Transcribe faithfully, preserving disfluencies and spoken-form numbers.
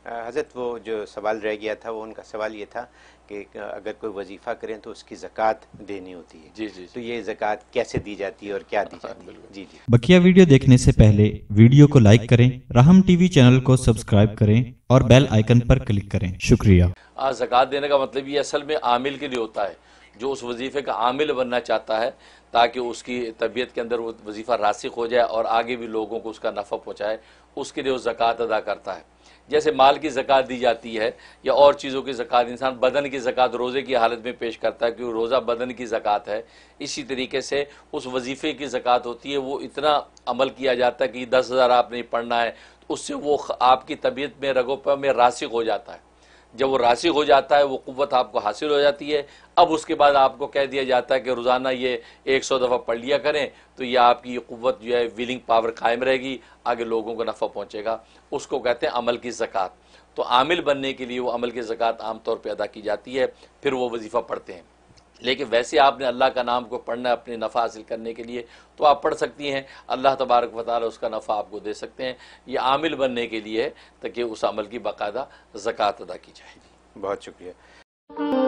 हज़रत वो जो सवाल रह गया था वो उनका सवाल ये था कि अगर कोई वजीफ़ा करें तो उसकी ज़कात देनी होती है। जी जी जी। तो ये ज़कात कैसे दी जाती है और क्या दी जाती है? जी जी। बकिया वीडियो देखने से पहले वीडियो को लाइक करें, राहम टीवी चैनल को सब्सक्राइब करें और बेल आइकन पर क्लिक करें। शुक्रिया। हाँ, ज़कात देने का मतलब ये असल में आमिल के लिए होता है, जो उस वजीफ़े का आमिल बनना चाहता है ताकि उसकी तबीयत के अंदर वो वजीफ़ा रासिख हो जाए और आगे भी लोगों को उसका नफ़ा पहुँचाए, उसके लिए वो ज़कात अदा करता है। जैसे माल की ज़कात दी जाती है या और चीज़ों की ज़कात, इंसान बदन की ज़कात रोज़े की हालत में पेश करता है क्योंकि रोज़ा बदन की ज़कात है। इसी तरीके से उस वजीफ़े की ज़कात होती है, वो इतना अमल किया जाता है कि दस हज़ार आपने पढ़ना है, तो उससे वो आपकी तबीयत में रगों में रासिख हो जाता है। जब वो रासिख हो जाता है, वो क़ुव्वत आपको हासिल हो जाती है। अब उसके बाद आपको कह दिया जाता है कि रोज़ाना ये एक सौ दफ़ा पढ़ लिया करें, तो ये आपकी ये क़ुव्वत जो है विलिंग पावर कायम रहेगी, आगे लोगों को नफ़ा पहुँचेगा। उसको कहते हैं अमल की ज़कात। तो आमिल बनने के लिए वो अमल की ज़कात आम तौर पर अदा की जाती है, फिर वो वजीफ़ा पढ़ते हैं। लेकिन वैसे आपने अल्लाह का नाम को पढ़ना है अपने नफ़ा हासिल करने के लिए, तो आप पढ़ सकती हैं, अल्लाह तबारक व तआला उसका नफ़ा आपको दे सकते हैं। ये आमिल बनने के लिए है ताकि उस अमल की बाकायदा ज़कात अदा की जाए। बहुत शुक्रिया।